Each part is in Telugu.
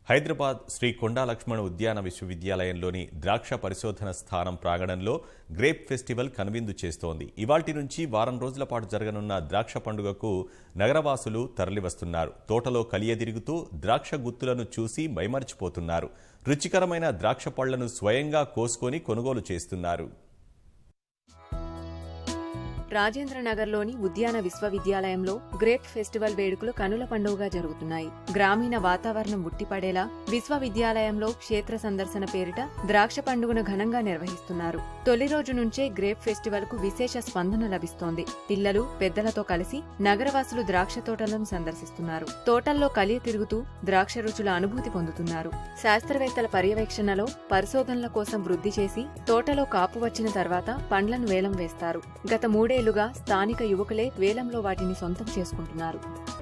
హైదరాబాద్ శ్రీ కొండా లక్ష్మణ ఉద్యాన విశ్వవిద్యాలయంలోని ద్రాక్ష పరిశోధన స్థానం ప్రాంగణంలో గ్రేప్ ఫెస్టివల్ కనువిందు చేస్తోంది. ఇవాల్టి నుంచి వారం రోజుల పాటు జరగనున్న ద్రాక్ష పండుగకు నగరవాసులు తరలివస్తున్నారు. తోటలో కలియదిరుగుతూ ద్రాక్ష గుత్తులను చూసి మైమరిచిపోతున్నారు. రుచికరమైన ద్రాక్ష పళ్లను స్వయంగా కోసుకొని కొనుగోలు చేస్తున్నారు. రాజేంద్ర నగర్లోని ఉద్యాన విశ్వవిద్యాలయంలో గ్రేప్ ఫెస్టివల్ వేడుకలు కనుల పండుగగా జరుగుతున్నాయి. గ్రామీణ వాతావరణం ఉట్టిపడేలా విశ్వవిద్యాలయంలో క్షేత్ర సందర్శన పేరిట ద్రాక్ష పండుగను ఘనంగా నిర్వహిస్తున్నారు. తొలి రోజు నుంచే గ్రేప్ ఫెస్టివల్ కు విశేష స్పందన లభిస్తోంది. పిల్లలు పెద్దలతో కలిసి నగరవాసులు ద్రాక్ష తోటలను సందర్శిస్తున్నారు. తోటల్లో కలియ తిరుగుతూ ద్రాక్ష రుచుల అనుభూతి పొందుతున్నారు. శాస్త్రవేత్తల పర్యవేక్షణలో పరిశోధనల కోసం వృద్ధి చేసి తోటలో కాపు వచ్చిన తర్వాత పండ్లను వేలం వేస్తారు. గత 3 ఏళ్లుగా స్థానిక యువకులే వేలంలో వాటిని సొంతం చేసుకుంటున్నారు.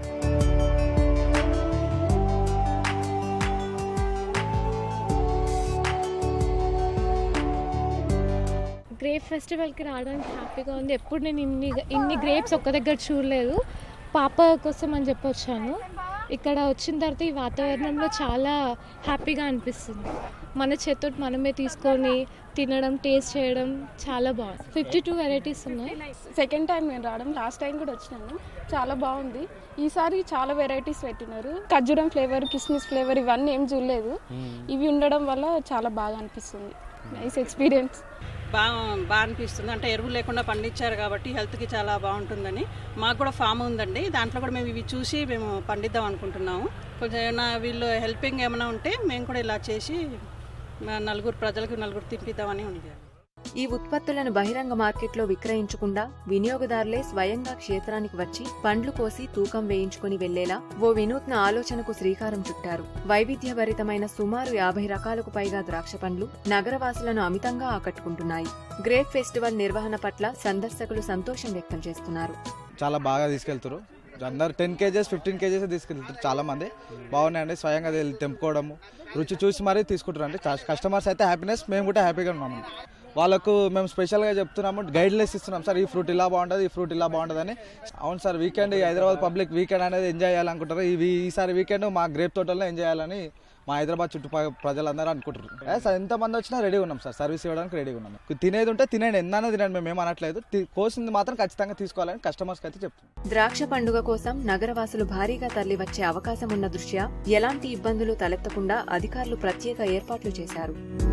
గ్రేప్ ఫెస్టివల్కి రావడానికి హ్యాపీగా ఉంది. ఎప్పుడు నేను ఇన్ని గ్రేప్స్ ఒక్క దగ్గర చూడలేదు. పాప కోసం అని చెప్పి వచ్చాను. ఇక్కడ వచ్చిన తర్వాత ఈ వాతావరణంలో చాలా హ్యాపీగా అనిపిస్తుంది. మన చేతితో మనమే తీసుకొని తినడం, టేస్ట్ చేయడం చాలా బాగుంది. 52 వెరైటీస్ ఉన్నాయి. సెకండ్ టైం నేను రావడం, లాస్ట్ టైం కూడా వచ్చినాను. చాలా బాగుంది. ఈసారి చాలా వెరైటీస్ పెట్టినారు. ఖర్జూరం ఫ్లేవర్, కిస్మిస్ ఫ్లేవర్ ఇవన్నీ ఏం చూడలేదు. ఇవి ఉండడం వల్ల చాలా బాగా అనిపిస్తుంది. Nice experience. బాగా అనిపిస్తుంది. అంటే ఎరువు లేకుండా పండించారు కాబట్టి హెల్త్కి చాలా బాగుంటుందని. మాకు కూడా ఫామ్ ఉందండి. దాంట్లో కూడా మేము ఇవి చూసి మేము పండిద్దాం అనుకుంటున్నాము. కొంచెం ఏమైనా వీళ్ళు హెల్పింగ్ ఏమైనా ఉంటే మేము కూడా ఇలా చేసి ప్రజలకు నలుగురు తినిపిద్దామని ఉంది. ఈ ఉత్పత్తులను బహిరంగ మార్కెట్లో విక్రయించకుండా వినియోగదారులే స్వయంగా క్షేత్రానికి వచ్చి పండ్లు కోసి తూకం వేయించుకుని వెళ్లేలా ఓ వినూత్న ఆలోచనకు శ్రీకారం చుట్టారు. వైవిధ్యభరితమైన సుమారు 50 రకాలకు పైగా ద్రాక్ష పండ్లు నగరవాసులను అమితంగా ఆకట్టుకుంటున్నాయి. గ్రేప్ ఫెస్టివల్ నిర్వహణ పట్ల సందర్శకులు సంతోషం వ్యక్తం చేస్తున్నారు. చాలా బాగా తీసుకెళ్తారు. అందరు 10 కేజెస్ 15 కేజెస్ తీసుకెళ్తారు. చాలా మంది బాగున్నాయండి. స్వయంగా తెంపుకోవడము, రుచి చూసి మరీ తీసుకుంటారు. అంటే కస్టమర్స్ అయితే హ్యాపీనెస్, మేము కూడా హ్యాపీగా ఉన్నాము. వాళ్ళకు మేము స్పెషల్గా చెప్తున్నాము, గైడ్లైన్స్ ఇస్తున్నాం. సార్ ఈ ఫ్రూట్ ఇలా బాగుంటుంది, ఈ ఫ్రూట్ ఇలా బాగుంటుంది అని. అవును sir, weekend Hyderabad public weekend అనేది ఎంజాయ్ చేయాలనుకుంటారు. ఈసారి వీకెండ్ మా గ్రేప్ తోటల్లో ఎంజాయ్ చేయాలని మా హైదరాబాద్ చుట్టుపక్కల ప్రజలందరూ అనుకుంటారు. సార్ ఎంతమంది వచ్చినా రెడీగా ఉన్నాం సార్, సర్వీస్ ఇవ్వడానికి రెడీగా ఉన్నాము. తినేది ఉంటే తినండి, ఎన్నైనా తినండి, మేము ఏమనట్లేదు. కోసింది మాత్రం ఖచ్చితంగా తీసుకోవాలని కస్టమర్స్కి అయితే చెప్తాం. ద్రాక్ష పండుగ కోసం నగరవాసులు భారీగా తరలివచ్చే అవకాశం ఉన్న దృష్ట్యా ఎలాంటి ఇబ్బందులు తలెత్తకుండా అధికారులు ప్రత్యేక ఏర్పాట్లు చేశారు.